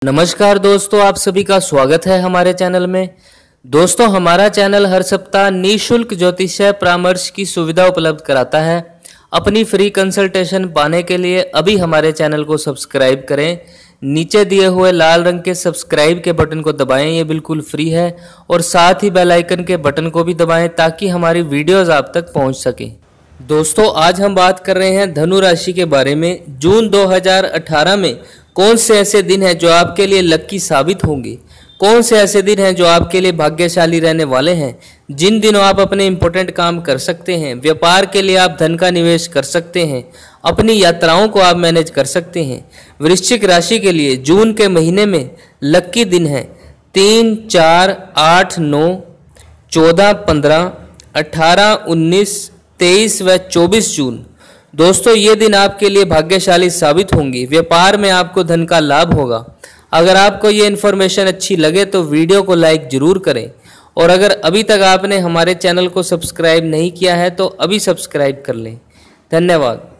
नमस्कार दोस्तों, आप सभी का स्वागत है हमारे चैनल में। दोस्तों, हमारा चैनल हर सप्ताह निःशुल्क ज्योतिषीय परामर्श की सुविधा उपलब्ध कराता है। अपनी फ्री कंसल्टेशन पाने के लिए अभी हमारे चैनल को सब्सक्राइब करें। नीचे दिए हुए लाल रंग के सब्सक्राइब के बटन को दबाएं, ये बिल्कुल फ्री है। और साथ ही बेल आइकन के बटन को भी दबाएं ताकि हमारी वीडियोस आप तक पहुंच सके। दोस्तों, आज हम बात कर रहे हैं धनु राशि के बारे में। जून 2018 में कौन से ऐसे दिन हैं जो आपके लिए लकी साबित होंगे, कौन से ऐसे दिन हैं जो आपके लिए भाग्यशाली रहने वाले हैं, जिन दिनों आप अपने इंपॉर्टेंट काम कर सकते हैं, व्यापार के लिए आप धन का निवेश कर सकते हैं, अपनी यात्राओं को आप मैनेज कर सकते हैं। वृश्चिक राशि के लिए जून के महीने में लकी दिन है 3, 4, 8, 9, 14, 15, 18, 19, 23 व 24 जून। दोस्तों, ये दिन आपके लिए भाग्यशाली साबित होंगी। व्यापार में आपको धन का लाभ होगा। अगर आपको ये इन्फॉर्मेशन अच्छी लगे तो वीडियो को लाइक जरूर करें। और अगर अभी तक आपने हमारे चैनल को सब्सक्राइब नहीं किया है तो अभी सब्सक्राइब कर लें। धन्यवाद।